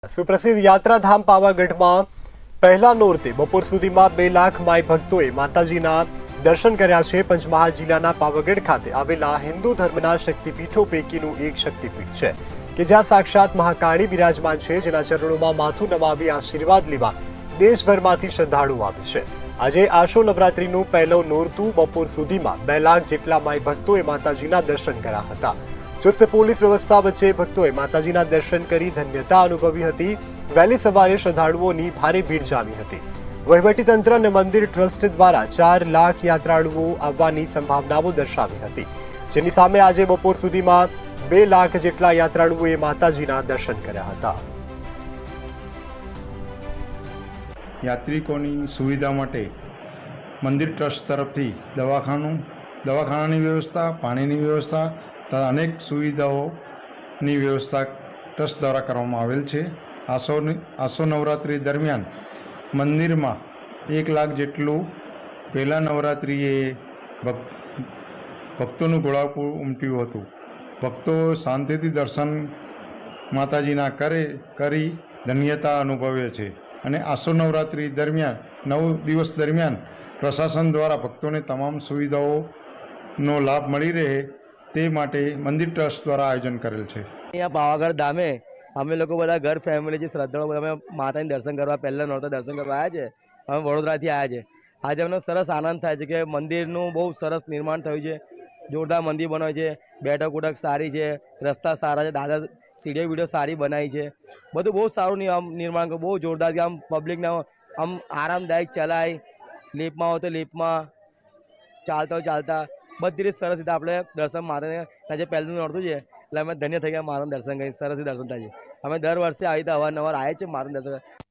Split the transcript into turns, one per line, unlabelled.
સુપ્રસિદ્ધ યાત્રાધામ પાવાગઢમાં પહેલા નોરતે બપોર સુધીમાં 2 લાખ માઈ ભક્તોએ માતાજીના દર્શન કર્યા છે। પંચમહાલ જિલ્લાના પાવાગઢ ખાતે આવેલા હિન્દુ ધર્મના શક્તિપીઠો પૈકીનું એક શક્તિપીઠ છે કે જ્યાં સાક્ષાત મહાકાળી બિરાજમાન છે, જેના ચરણોમાં માથું નમાવી આશીર્વાદ લેવા દેશભરમાંથી શ્રદ્ધાળુઓ આવે છે। આજે આશો નવરાત્રીનું પહેલું નોરતું બપોર સુધીમાં 2 લાખ જેટલા માઈ ભક્તોએ માતાજીના દર્શન કર્યા હતા। ચુસ્ત પોલીસ વ્યવસ્થા વચ્ચે ભક્તોએ માતાજીના દર્શન કરી ધન્યતા અનુભવી હતી। વહેલી સવારે શ્રદ્ધાળુઓની ભારે ભીડ જામી હતી। વહીવટીતંત્ર અને મંદિર ટ્રસ્ટ દ્વારા 4 લાખ યાત્રાળુઓ આવવાની સંભાવનાઓ દર્શાવી હતી, જેની સામે આજે બપોર સુધીમાં 2 લાખ જેટલા યાત્રાળુઓએ માતાજીના દર્શન કર્યા હતા।
યાત્રિકોની સુવિધા માટે મંદિર ટ્રસ્ટ તરફથી દવાખાનાની વ્યવસ્થા, પાણીની વ્યવસ્થા તથા અનેક સુવિધાઓની વ્યવસ્થા ટ્રસ્ટ દ્વારા કરવામાં આવેલ છે। આસો નવરાત્રિ દરમિયાન મંદિરમાં 1 લાખ જેટલું પહેલાં નવરાત્રિએ ભક્તોનું ઘોડાપુર ઉમટ્યું હતું। ભક્તો શાંતિથી દર્શન માતાજીના કરી ધન્યતા અનુભવે છે અને આસો નવરાત્રિ દરમિયાન 9 દિવસ દરમિયાન પ્રશાસન દ્વારા ભક્તોને તમામ સુવિધાઓનો લાભ મળી રહે તે માટે મંદિર ટ્રસ્ટ દ્વારા આયોજન કરેલ છે।
અહીંયા પાવાગઢ ધામે અમે લોકો બધા ઘર ફેમિલી છે, શ્રદ્ધાળુઓ અમે માતાજીના દર્શન કરવા પહેલાં નોરતા દર્શન કરવા આવ્યા છે। અમે વડોદરાથી આવ્યા છે। આજે અમને સરસ આનંદ થાય છે કે મંદિરનું બહુ સરસ નિર્માણ થયું છે, જોરદાર મંદિર બનાવ્યું છે, બેઠક ઉઠક સારી છે, રસ્તા સારા છે, દાદા સીડીઓ વિડીયો સારી બનાવી છે, બધું બહુ સારું નિર્માણ બહુ જોરદાર કે આમ પબ્લિકને આમ આરામદાયક ચલાય, લીફમાં હોય તો લીફમાં, ચાલતા હોય ચાલતા, બધી રીતે સરસ રીતે આપણે દર્શન માતાને આજે પહેલું નોરતું છે એટલે અમે ધન્ય થઈ ગયા। માતાના દર્શન કરી સરસ દર્શન થાય છે। અમે દર વર્ષે આવી રીતે અવારનવાર આવે છે માતાના દર્શન।